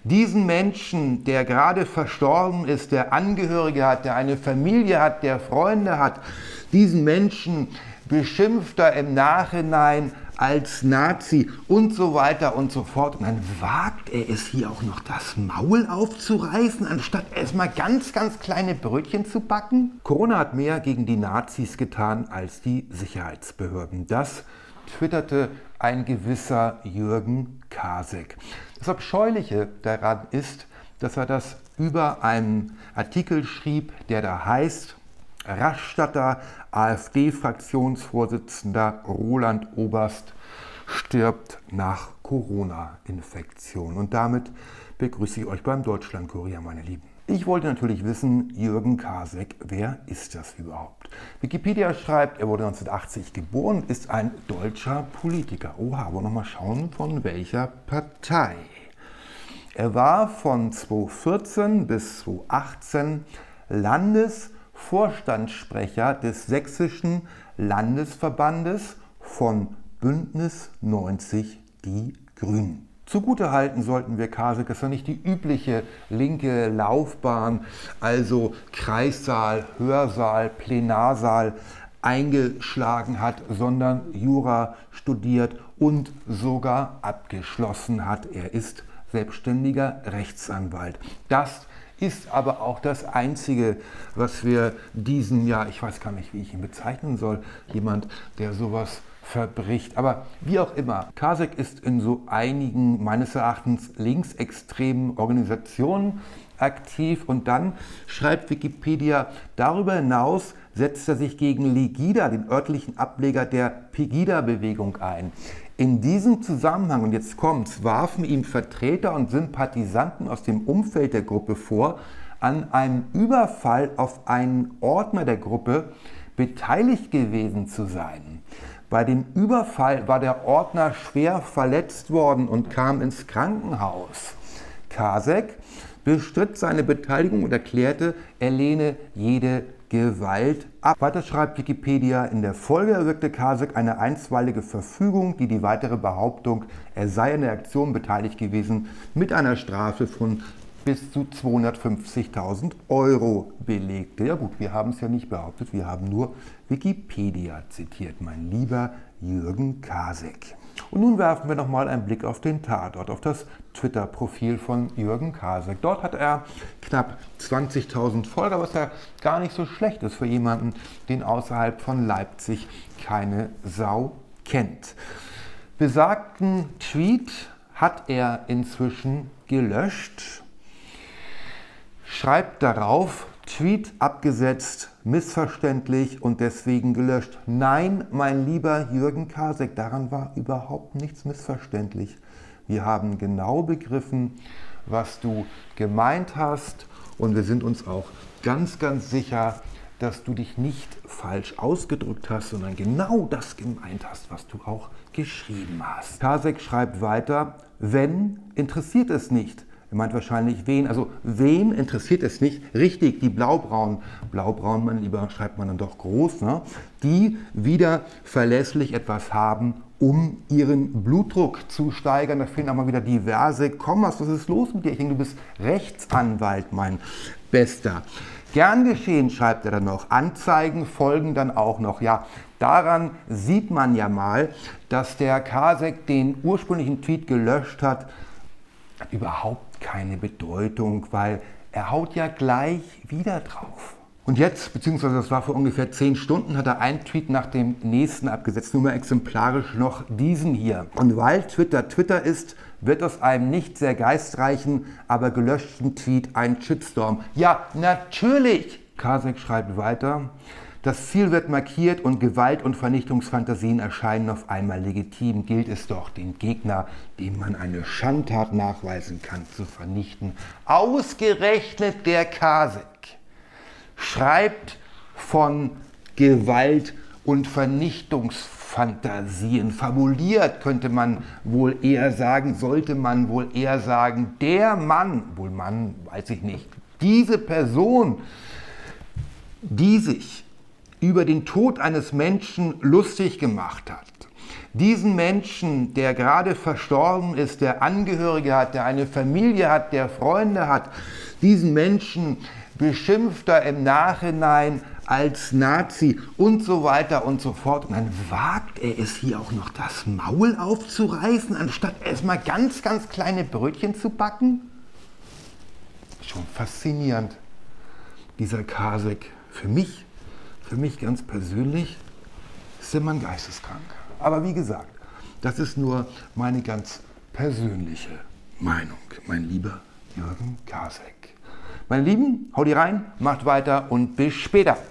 Diesen Menschen, der gerade verstorben ist, der Angehörige hat, der eine Familie hat, der Freunde hat, diesen Menschen beschimpft er im Nachhinein als Nazi und so weiter und so fort. Und dann wagt er es hier auch noch, das Maul aufzureißen, anstatt erstmal ganz, ganz kleine Brötchen zu backen. Corona hat mehr gegen die Nazis getan als die Sicherheitsbehörden. Das twitterte ein gewisser Jürgen Kasek. Das Abscheuliche daran ist, dass er das über einen Artikel schrieb, der da heißt: Rastatter AfD-Fraktionsvorsitzender Roland Oberst stirbt nach Corona-Infektion. Und damit begrüße ich euch beim Deutschlandkurier, meine Lieben. Ich wollte natürlich wissen, Jürgen Kasek, wer ist das überhaupt? Wikipedia schreibt, er wurde 1980 geboren, ist ein deutscher Politiker. Oha, aber nochmal schauen, von welcher Partei. Er war von 2014 bis 2018 Landesvorstandssprecher des Sächsischen Landesverbandes von Bündnis 90 Die Grünen. Zugutehalten sollten wir Kasek, dass er nicht die übliche linke Laufbahn, also Kreissaal, Hörsaal, Plenarsaal, eingeschlagen hat, sondern Jura studiert und sogar abgeschlossen hat. Er ist selbstständiger Rechtsanwalt. Das ist aber auch das Einzige, was wir diesen Jahr, ich weiß gar nicht, wie ich ihn bezeichnen soll, jemand, der sowas verbricht. Aber wie auch immer, Kasek ist in so einigen, meines Erachtens, linksextremen Organisationen aktiv. Und dann schreibt Wikipedia, darüber hinaus setzt er sich gegen Legida, den örtlichen Ableger der Pegida-Bewegung, ein. In diesem Zusammenhang, und jetzt kommt's, warfen ihm Vertreter und Sympathisanten aus dem Umfeld der Gruppe vor, an einem Überfall auf einen Ordner der Gruppe beteiligt gewesen zu sein. Bei dem Überfall war der Ordner schwer verletzt worden und kam ins Krankenhaus. Kasek bestritt seine Beteiligung und erklärte, er lehne jede Gewalt ab. Weiter schreibt Wikipedia, in der Folge erwirkte Kasek eine einstweilige Verfügung, die die weitere Behauptung, er sei an der Aktion beteiligt gewesen, mit einer Strafe von bis zu 250.000 € belegte. Ja gut, wir haben es ja nicht behauptet, wir haben nur Wikipedia zitiert, mein lieber Jürgen Kasek. Und nun werfen wir nochmal einen Blick auf den Tatort, auf das Twitter-Profil von Jürgen Kasek. Dort hat er knapp 20.000 Follower, was ja gar nicht so schlecht ist für jemanden, den außerhalb von Leipzig keine Sau kennt. Besagten Tweet hat er inzwischen gelöscht. Schreibt darauf, Tweet abgesetzt, missverständlich und deswegen gelöscht. Nein, mein lieber Jürgen Kasek, daran war überhaupt nichts missverständlich. Wir haben genau begriffen, was du gemeint hast und wir sind uns auch ganz, ganz sicher, dass du dich nicht falsch ausgedrückt hast, sondern genau das gemeint hast, was du auch geschrieben hast. Kasek schreibt weiter, wenn, interessiert es nicht. Er meint wahrscheinlich wen, also wen interessiert es nicht? Richtig, die Blaubraunen, Blaubraun, mein Lieber, schreibt man dann doch groß, ne? Die wieder verlässlich etwas haben, um ihren Blutdruck zu steigern. Da fehlen auch mal wieder diverse Kommas. Was ist los mit dir? Ich denke, du bist Rechtsanwalt, mein Bester. Gern geschehen, schreibt er dann noch. Anzeigen folgen dann auch noch. Ja, daran sieht man ja mal, dass der Kasek den ursprünglichen Tweet gelöscht hat überhaupt keine Bedeutung, weil er haut ja gleich wieder drauf. Und jetzt, beziehungsweise das war vor ungefähr 10 Stunden, hat er einen Tweet nach dem nächsten abgesetzt, nur mal exemplarisch noch diesen hier. Und weil Twitter Twitter ist, wird aus einem nicht sehr geistreichen, aber gelöschten Tweet ein Shitstorm. Ja, natürlich! Kasek schreibt weiter. Das Ziel wird markiert und Gewalt- und Vernichtungsfantasien erscheinen auf einmal legitim. Gilt es doch, den Gegner, dem man eine Schandtat nachweisen kann, zu vernichten. Ausgerechnet der Kasek schreibt von Gewalt- und Vernichtungsfantasien. Fabuliert könnte man wohl eher sagen, sollte man wohl eher sagen, der Mann, wohl Mann, weiß ich nicht, diese Person, die sich über den Tod eines Menschen lustig gemacht hat, Diesen Menschen, der gerade verstorben ist, der Angehörige hat, der eine Familie hat, der Freunde hat, diesen Menschen beschimpft er im Nachhinein als Nazi und so weiter und so fort. Und dann wagt er es hier auch noch, das Maul aufzureißen, anstatt erstmal ganz, ganz kleine Brötchen zu backen. Schon faszinierend, dieser Kasek. Für mich ganz persönlich, ist er ein Geisteskranker. Aber wie gesagt, das ist nur meine ganz persönliche Meinung, mein lieber Jürgen Kasek. Meine Lieben, haut rein, macht weiter und bis später.